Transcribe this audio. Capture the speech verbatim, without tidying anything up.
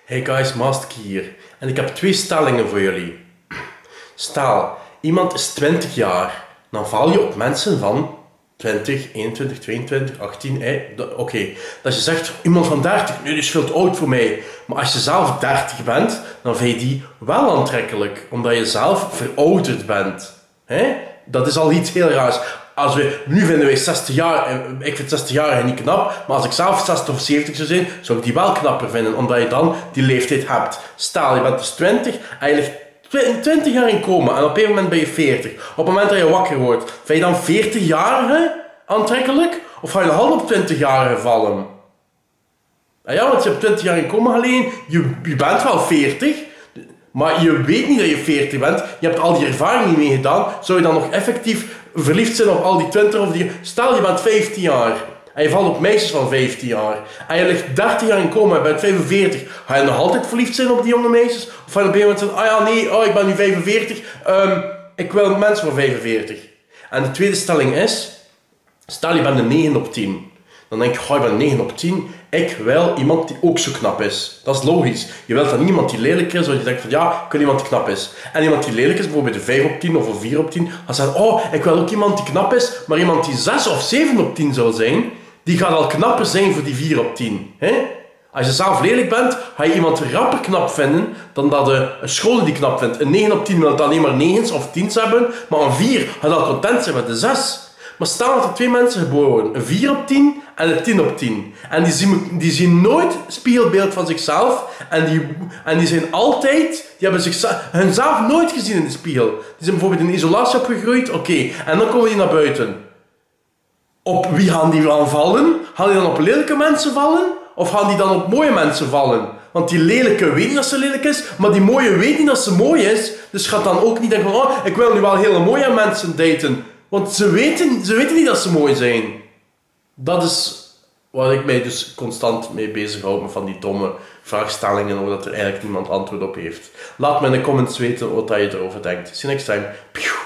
Hey guys, Master hier. En ik heb twee stellingen voor jullie. Stel, iemand is twintig jaar. Dan val je op mensen van twintig, eenentwintig, tweeëntwintig, achttien. Eh, Oké, okay. Dat je zegt, iemand van dertig, nee, die is veel te oud voor mij. Maar als je zelf dertig bent, dan vind je die wel aantrekkelijk. Omdat je zelf verouderd bent. He? Dat is al iets heel raars. Als we, nu vinden wij zestig jaar, ik vind zestig jaar niet knap, maar als ik zelf zestig of zeventig zou zijn, zou ik die wel knapper vinden, omdat je dan die leeftijd hebt. Stel, je bent dus twintig en je ligt twintig jaar in coma en op een moment ben je veertig. Op het moment dat je wakker wordt, vind je dan veertig-jarigen aantrekkelijk? Of ga je nog altijd op twintig-jarigen vallen? Ja, want je hebt twintig jaar in coma gelegen, je, je bent wel veertig, maar je weet niet dat je veertig bent, je hebt al die ervaring niet mee gedaan, zou je dan nog effectief verliefd zijn op al die twintig of die... Stel je bent vijftien jaar en je valt op meisjes van vijftien jaar en je ligt dertig jaar in coma en bent vijfenveertig, ga je nog altijd verliefd zijn op die jonge meisjes? Of ga je op een moment zeggen, ah ja nee, oh, ik ben nu vijfenveertig, um, ik wil mensen van vijfenveertig. En de tweede stelling is, stel je bent een negen op tien. Dan denk je, oh, ik ben negen op tien. Ik wil iemand die ook zo knap is. Dat is logisch. Je wilt dan niemand die lelijk is, want je denkt van ja, ik wil iemand die knap is. En iemand die lelijk is, bijvoorbeeld een vijf op tien of een vier op tien, dan zegt oh, ik wil ook iemand die knap is, maar iemand die zes of zeven op tien zou zijn, die gaat al knapper zijn voor die vier op tien. He? Als je zelf lelijk bent, ga je iemand rapper knap vinden dan dat een school die knap vindt. Een negen op tien wil alleen maar negens of tiens hebben, maar een vier gaat al content zijn met de zes. Maar stel dat er twee mensen geboren worden, een vier op tien en een tien op tien. En die zien, die zien nooit spiegelbeeld van zichzelf. En die, en die zijn altijd, die hebben zichzelf, hunzelf nooit gezien in de spiegel. Die zijn bijvoorbeeld in isolatie opgegroeid, oké. Okay. En dan komen die naar buiten. Op wie gaan die dan vallen? Gaan die dan op lelijke mensen vallen? Of gaan die dan op mooie mensen vallen? Want die lelijke weet niet dat ze lelijk is, maar die mooie weet niet dat ze mooi is. Dus gaat dan ook niet denken van, oh, ik wil nu wel hele mooie mensen daten. Want ze weten, ze weten niet dat ze mooi zijn. Dat is waar ik mij dus constant mee bezighoud met van die domme vraagstellingen over dat er eigenlijk niemand antwoord op heeft. Laat me in de comments weten wat je erover denkt. See you next time.